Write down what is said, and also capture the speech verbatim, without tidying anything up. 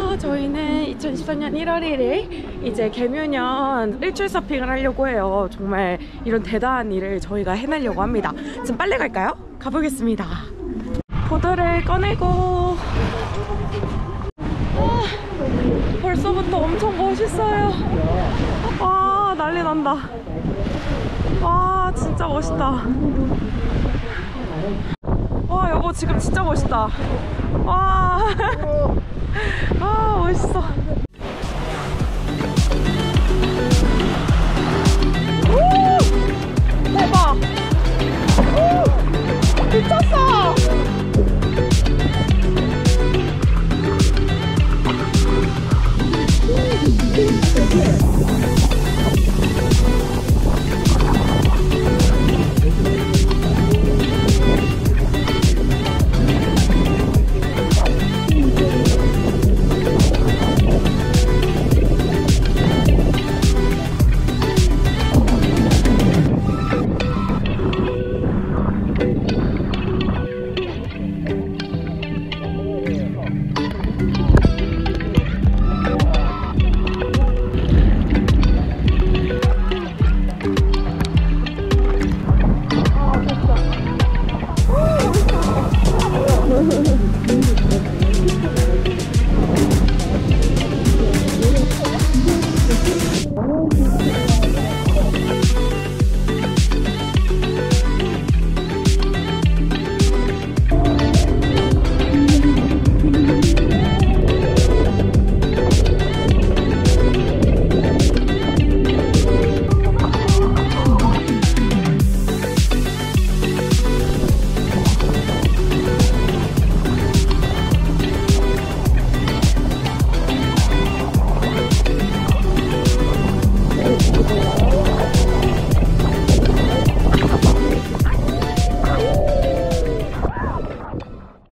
안녕하세요. 저희는 이천이십사 년 일월 일일 이제 개묘년 일출 서핑을 하려고 해요. 정말 이런 대단한 일을 저희가 해내려고 합니다. 지금 빨리 갈까요? 가보겠습니다. 보드를 꺼내고 아, 벌써부터 엄청 멋있어요. 와, 난리 난다. 와, 진짜 멋있다. 와, 여보 지금 진짜 멋있다. 와, 아, 멋있어. 오! 대박! 오! 미쳤어!